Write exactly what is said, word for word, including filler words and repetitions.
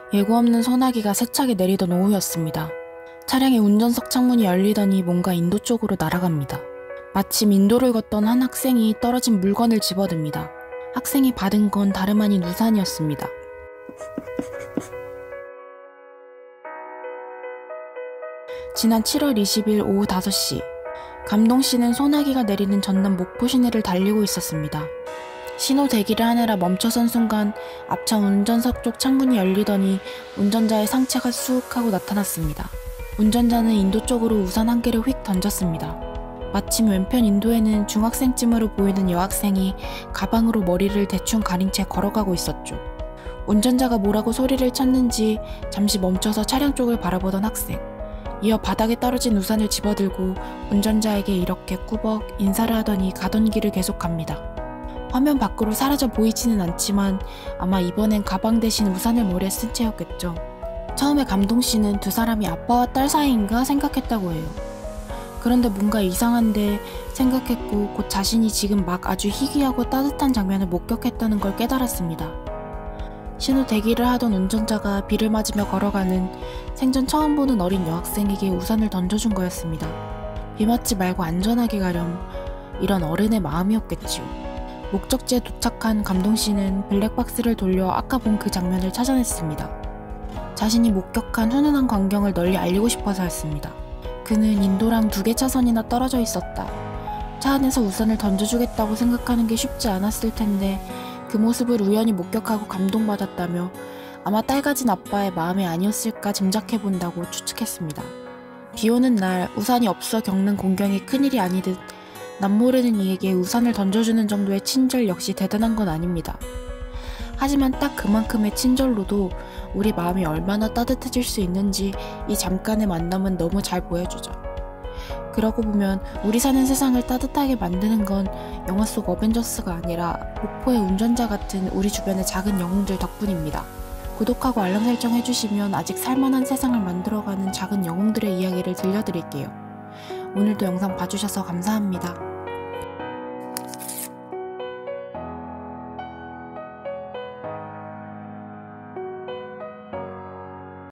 예고 없는 소나기가 세차게 내리던 오후였습니다. 차량의 운전석 창문이 열리더니 뭔가 인도 쪽으로 날아갑니다. 마침 인도를 걷던 한 학생이 떨어진 물건을 집어듭니다. 학생이 받은 건 다름 아닌 우산이었습니다. 지난 칠월 이십일 오후 다섯 시, 감동씨는 소나기가 내리는 전남 목포 시내를 달리고 있었습니다. 신호 대기를 하느라 멈춰선 순간 앞차 운전석 쪽 창문이 열리더니 운전자의 상체가 쑥 하고 나타났습니다. 운전자는 인도 쪽으로 우산 한 개를 휙 던졌습니다. 마침 왼편 인도에는 중학생쯤으로 보이는 여학생이 가방으로 머리를 대충 가린 채 걸어가고 있었죠. 운전자가 뭐라고 소리를 쳤는지 잠시 멈춰서 차량 쪽을 바라보던 학생. 이어 바닥에 떨어진 우산을 집어들고 운전자에게 이렇게 꾸벅 인사를 하더니 가던 길을 계속 갑니다. 화면 밖으로 사라져 보이지는 않지만 아마 이번엔 가방 대신 우산을 머리에 쓴 채였겠죠. 처음에 감동씨는 두 사람이 아빠와 딸 사이인가 생각했다고 해요. 그런데 뭔가 이상한데 생각했고 곧 자신이 지금 막 아주 희귀하고 따뜻한 장면을 목격했다는 걸 깨달았습니다. 신호 대기를 하던 운전자가 비를 맞으며 걸어가는 생전 처음 보는 어린 여학생에게 우산을 던져준 거였습니다. 비 맞지 말고 안전하게 가렴, 이런 어른의 마음이었겠지요. 목적지에 도착한 감동씨는 블랙박스를 돌려 아까 본 그 장면을 찾아냈습니다. 자신이 목격한 훈훈한 광경을 널리 알리고 싶어서였습니다. 그는 인도랑 두 개 차선이나 떨어져 있었다. 차 안에서 우산을 던져주겠다고 생각하는 게 쉽지 않았을 텐데 그 모습을 우연히 목격하고 감동받았다며 아마 딸 가진 아빠의 마음이 아니었을까 짐작해본다고 추측했습니다. 비 오는 날 우산이 없어 겪는 공경이 큰일이 아니듯 남모르는 이에게 우산을 던져주는 정도의 친절 역시 대단한 건 아닙니다. 하지만 딱 그만큼의 친절로도 우리 마음이 얼마나 따뜻해질 수 있는지 이 잠깐의 만남은 너무 잘 보여주죠. 그러고 보면 우리 사는 세상을 따뜻하게 만드는 건 영화 속 어벤져스가 아니라 목포의 운전자 같은 우리 주변의 작은 영웅들 덕분입니다. 구독하고 알람 설정 해주시면 아직 살만한 세상을 만들어가는 작은 영웅들의 이야기를 들려드릴게요. 오늘도 영상 봐주셔서 감사합니다.